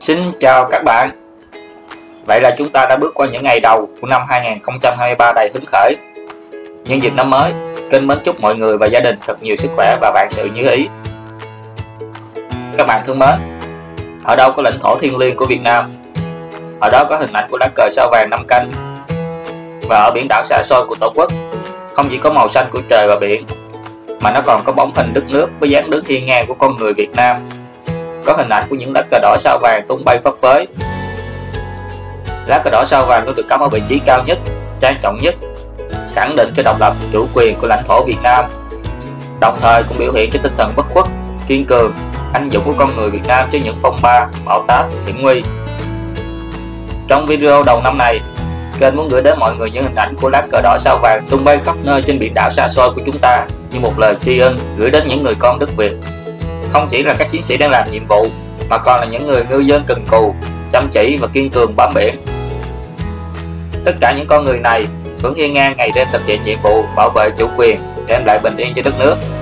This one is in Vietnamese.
Xin chào các bạn. Vậy là chúng ta đã bước qua những ngày đầu của năm 2023 đầy hứng khởi. Nhân dịp năm mới, kênh mến chúc mọi người và gia đình thật nhiều sức khỏe và vạn sự như ý. Các bạn thân mến, ở đâu có lãnh thổ thiêng liêng của Việt Nam, ở đó có hình ảnh của lá cờ sao vàng năm canh. Và ở biển đảo xa xôi của Tổ quốc, không chỉ có màu xanh của trời và biển, mà nó còn có bóng hình đất nước với dáng đứng hiên ngang của con người Việt Nam. Có hình ảnh của những lá cờ đỏ sao vàng tung bay phấp phới. Lá cờ đỏ sao vàng luôn được cắm ở vị trí cao nhất, trang trọng nhất, khẳng định cho độc lập, chủ quyền của lãnh thổ Việt Nam, đồng thời cũng biểu hiện cho tinh thần bất khuất, kiên cường, anh dũng của con người Việt Nam trước những phong ba, bão táp, hiểm nguy. Trong video đầu năm này, kênh muốn gửi đến mọi người những hình ảnh của lá cờ đỏ sao vàng tung bay khắp nơi trên biển đảo xa xôi của chúng ta như một lời tri ân gửi đến những người con đất Việt. Không chỉ là các chiến sĩ đang làm nhiệm vụ, mà còn là những người ngư dân cần cù, chăm chỉ và kiên cường bám biển. Tất cả những con người này vẫn hiên ngang ngày đêm thực hiện nhiệm vụ bảo vệ chủ quyền, đem lại bình yên cho đất nước.